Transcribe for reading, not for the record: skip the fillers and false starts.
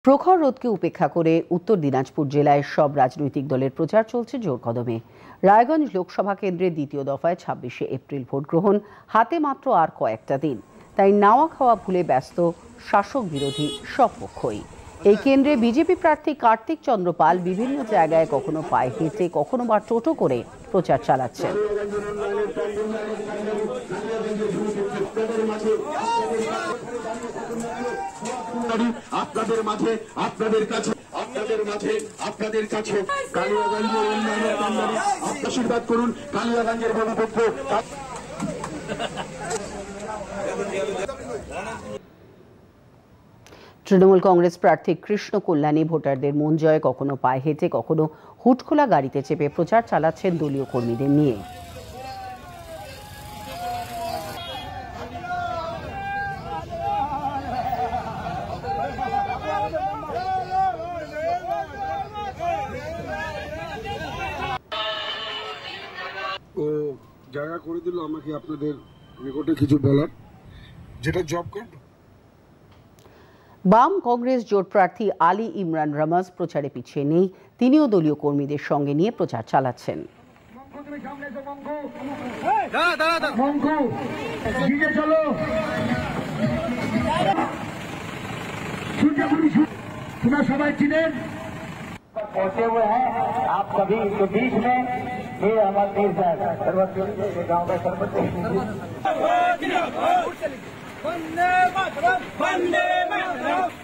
প্রখর রোদকে উপেক্ষা করে উত্তর দিনাজপুর জেলায় সব রাজনৈতিক দলের প্রচার চলছে জোর কদমে। রায়গঞ্জ লোকসভা কেন্দ্রের দ্বিতীয় দফায় ২৬শে এপ্রিল ভোট গ্রহণ, হাতে মাত্র আর কয়েকটা দিন। তাই নাওয়া খাওয়া ভুলে ব্যস্ত শাসক বিরোধী সব পক্ষই। এই কেন্দ্রে বিজেপি প্রার্থী কার্তিক চন্দ্র পাল বিভিন্ন জায়গায় কখনো পায়ে হেঁটে কখনো বা টোটো করে প্রচার চালাচ্ছেন। আপনাদের মাঝে আপনাদের কাছে কালিয়াগঞ্জের উন্নয়নের কান্ডারি আশীর্বাদ করুন। কালিয়াগঞ্জের গণতন্ত্র তৃণমূল কংগ্রেস প্রার্থী কৃষ্ণ কল্যাণী ভোটারদের মন জয়ে কখনো পায়ে হেঁটে কখনো হুটখোলা গাড়িতে চেপে প্রচার চালাচ্ছেন দলীয় কর্মীদের নিয়ে। ও জায়গা করে দিল আমাকে আপনাদের নিকটে কিছু বলার, যেটা জব কার্ড। বাম কংগ্রেস জোট প্রার্থী আলী ইমরান রমাজ প্রচারে পিছিয়ে নেই, তিনিও দলীয় কর্মীদের সঙ্গে নিয়ে প্রচার চালাচ্ছেন। সবাই চিনেন पहुंचे हुए हैं आप सभी के बीच में। ये हमारे देश है गाँव का सरपंच